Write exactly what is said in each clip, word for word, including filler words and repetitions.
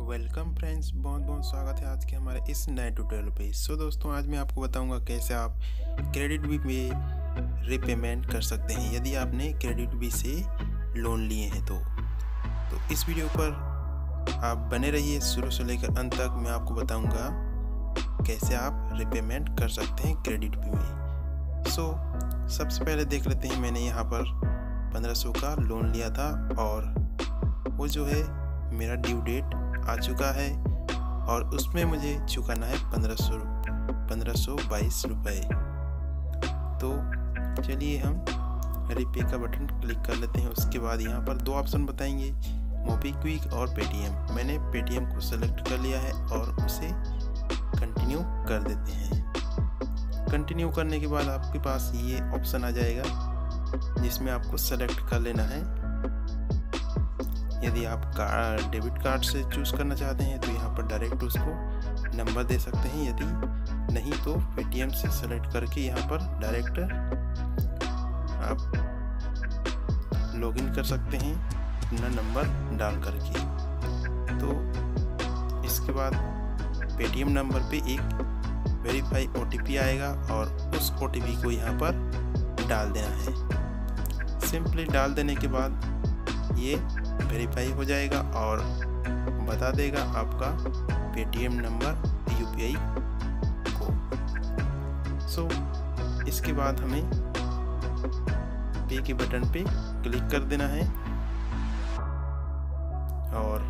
Welcome friends, बहुत बहुत स्वागत है आज के हमारे इस नए ट्यूटोरियल पे। सो दोस्तों, आज मैं आपको बताऊंगा कैसे आप क्रेडिट बी में रीपेमेंट कर सकते हैं यदि आपने क्रेडिट बी से लोन लिए हैं तो तो इस वीडियो पर आप बने रहिए शुरू से लेकर अंत तक। मैं आपको बताऊंगा कैसे आप रीपेमेंट कर सकते हैं क्रेडिट बी में। सो सबसे पहले देख लेते हैं, मैंने यहाँ पर पंद्रह सौ का लोन लिया था और वो जो है मेरा ड्यू डेट आ चुका है और उसमें मुझे चुकाना है पंद्रह सौ पंद्रह सौ बाईस रुपये। तो चलिए हम रीपे का बटन क्लिक कर लेते हैं। उसके बाद यहाँ पर दो ऑप्शन बताएंगे, मोबीक्विक और पेटीएम। मैंने पेटीएम को सेलेक्ट कर लिया है और उसे कंटिन्यू कर देते हैं। कंटिन्यू करने के बाद आपके पास ये ऑप्शन आ जाएगा जिसमें आपको सेलेक्ट कर लेना है। यदि आप डेबिट कार्ड से चूज़ करना चाहते हैं तो यहाँ पर डायरेक्ट उसको नंबर दे सकते हैं, यदि नहीं तो पेटीएम से सेलेक्ट करके यहाँ पर डायरेक्ट आप लॉगिन कर सकते हैं अपना नंबर डाल करके। तो इसके बाद पेटीएम नंबर पे एक वेरीफाई ओटीपी आएगा और उस ओटीपी को यहाँ पर डाल देना है। सिंपली डाल देने के बाद ये वेरीफाई हो जाएगा और बता देगा आपका पेटीएम नंबर यूपीआई को। सो so, इसके बाद हमें पे के बटन पे क्लिक कर देना है और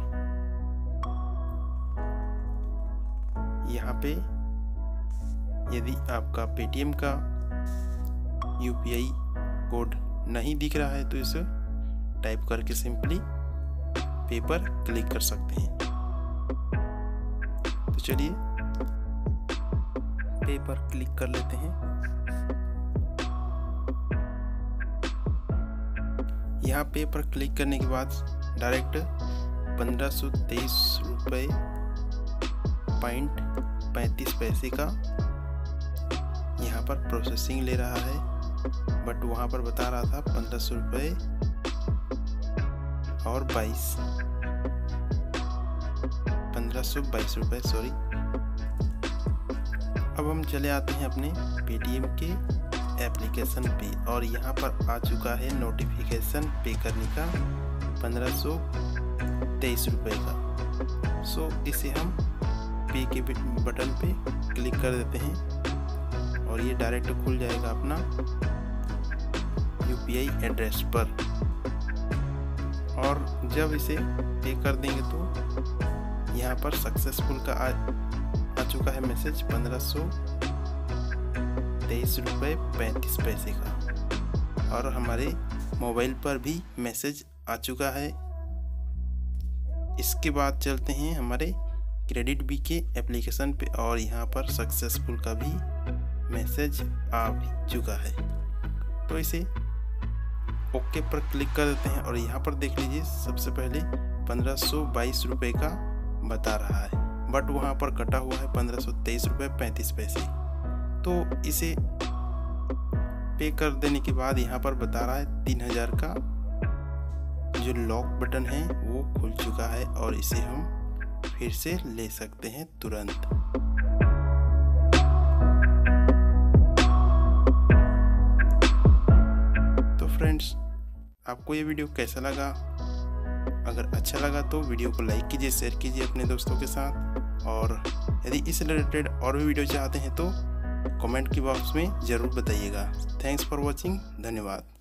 यहाँ पे यदि आपका पेटीएम का यूपीआई कोड नहीं दिख रहा है तो इसे टाइप करके सिंपली पे पर क्लिक कर सकते हैं। तो चलिए पे पर क्लिक कर लेते हैं। यहाँ पे पर क्लिक करने के बाद डायरेक्ट पंद्रह सौ तेईस रुपये पॉइंट पैंतीस पैसे का यहाँ पर प्रोसेसिंग ले रहा है, बट वहाँ पर बता रहा था पंद्रह सौ रुपये और बाईस पंद्रह सौ बाईस रुपये सॉरी। अब हम चले आते हैं अपने पेटीएम के एप्लीकेशन पे और यहाँ पर आ चुका है नोटिफिकेशन पे करने का पंद्रह सौ तेईस रुपये का। सो इसे हम पे के बटन पे क्लिक कर देते हैं और ये डायरेक्ट खुल जाएगा अपना यूपीआई एड्रेस पर। और जब इसे पे कर देंगे तो यहाँ पर सक्सेसफुल का आ, आ चुका है मैसेज पंद्रह सौ तेईस रुपये पैंतीस पैसे का और हमारे मोबाइल पर भी मैसेज आ चुका है। इसके बाद चलते हैं हमारे क्रेडिट बी के एप्लीकेशन पे और यहाँ पर सक्सेसफुल का भी मैसेज आ चुका है। तो इसे ओके पर क्लिक कर देते हैं और यहाँ पर देख लीजिए सबसे पहले पंद्रह सौ बाईस रुपये का बता रहा है, बट वहाँ पर कटा हुआ है पंद्रह सौ तेईस रुपये पैंतीस पैसे। तो इसे पे कर देने के बाद यहाँ पर बता रहा है तीन हजार का जो लॉक बटन है वो खुल चुका है और इसे हम फिर से ले सकते हैं तुरंत। फ्रेंड्स, आपको ये वीडियो कैसा लगा? अगर अच्छा लगा तो वीडियो को लाइक कीजिए, शेयर कीजिए अपने दोस्तों के साथ और यदि इस रिलेटेड और भी वीडियो चाहते हैं तो कमेंट की बॉक्स में ज़रूर बताइएगा। थैंक्स फॉर वॉचिंग, धन्यवाद।